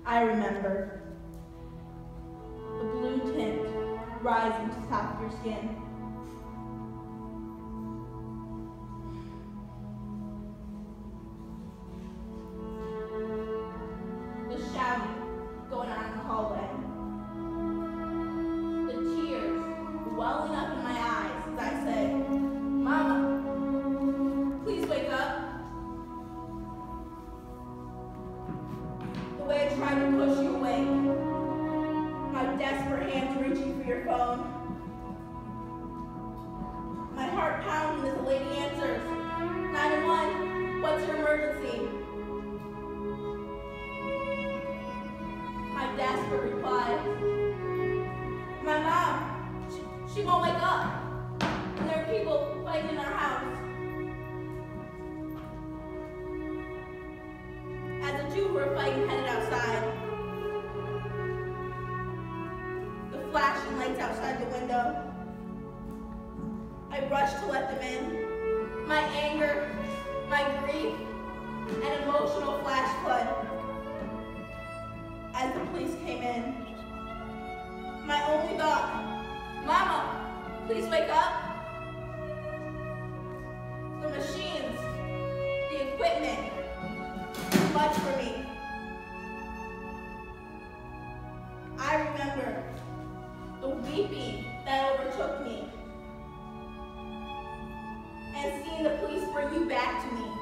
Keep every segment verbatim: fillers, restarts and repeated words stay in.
I remember the blue tint rising to the top of your skin. The shouting going on in the hallway. The tears welling up in my eyes as I say, "Mama, please wake up." The way I tried to push you awake. My desperate hands reaching for your phone. My heart pounding as the lady answers, nine one one, what's your emergency? My desperate reply, my mom, she, she won't wake up. And there are people fighting in our house. As the two who were fighting headed outside, the flashing lights outside the window, I rushed to let them in. My anger, my grief, and emotional flash flood. As the police came in, my only thought, "Mama, please wake up." The machines, the equipment, too much for me. I remember the weeping that overtook me and seeing the police bring you back to me.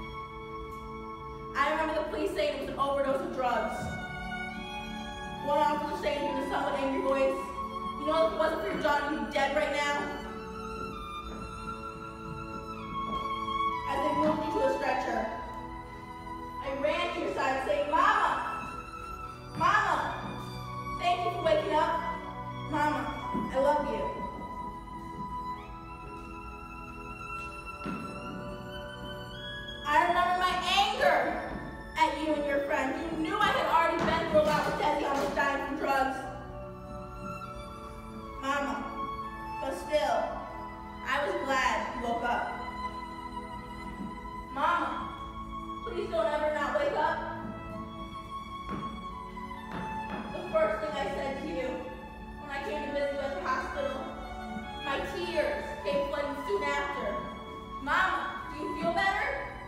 I remember the police saying it was an overdose of drugs. One officer saying in a somewhat angry voice, "You know, if it wasn't for your daughter, you'd be dead right now." As they moved you to a stretcher, I ran to your side saying, "Mama, Mama, thank you for waking up. Mama, I love you." I remember my anger at you and your friend. You knew I had already been through a lot with Desi almost dying from drugs. Mama, but still, I was glad you woke up. Mama, please don't ever not wake up. The first thing I said to you when I came to visit you at the hospital, my tears came flooding soon after. "Mama, do you feel better?"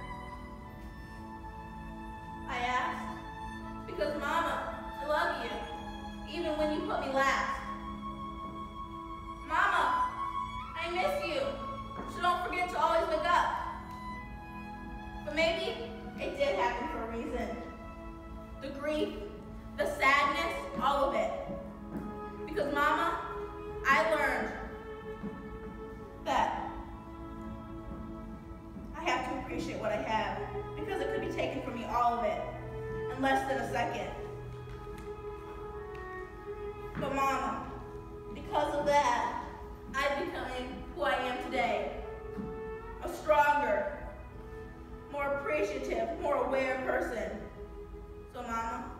I asked, because Mama, I love you, even when you put me last. Mama, I miss you, so don't forget to always wake up. But maybe it did happen for a reason. The grief, the sadness, all of it. Because Mama, I learned that I have to appreciate what I have, because it could be taken from me, all of it, in less than a second. But Mama, because of that, I'm becoming who I am today. A stronger, more appreciative, more aware person. So Mama,